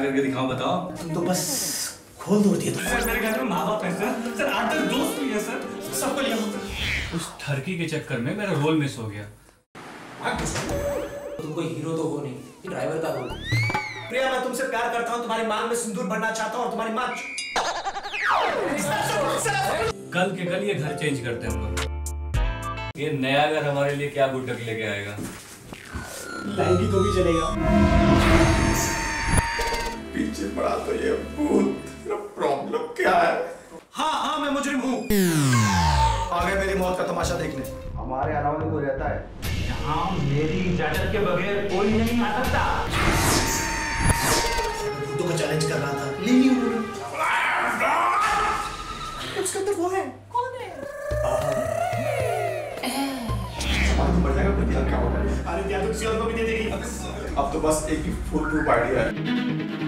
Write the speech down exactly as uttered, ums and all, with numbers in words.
करके दिखाऊं बताओ? तुम तो बस खोल दो दिए। सर मेरे घर में माँ बाप है सर, सर आठ दस दोस्त भी है सर, सबको लिया। उस ठरकी के चक्कर में मेरा रोल मिस हो गया। तुमको हीरो तो हो नहीं, ड्राइवर का रोल। प्रिया मैं तुमसे प्यार करता हूँ, तुम्हारी मांग में सिंदूर भरना चाहता हूँ और तुम्हारी माँ। कल के कल ये घर चेंज करते हैं हम लोग। ये नया घर हमारे लिए क्या गुड्डक लेके आएगा? लहंगी तो भी चलेगा। पीछे पड़ा तो ये भूत। प्रॉब्लम क्या है? हाँ हाँ मैं मुजरिम हूँ। आगे मेरी मौत का तमाशा देखने। हमारे अलावा कोई रहता है? यहाँ मेरी इजाजत के बगैर कोई नहीं आ सकता। भूतों का चैलेंज कर रहा था, ले ली उन्होंने। उसके अंदर वो है। कौन है? बढ़ जाएगा फिर क्या होगा? अरे क्या तो किसी और को भी दे देगी। अब तो बस एक ही फुल प्रूफ आइडिया है।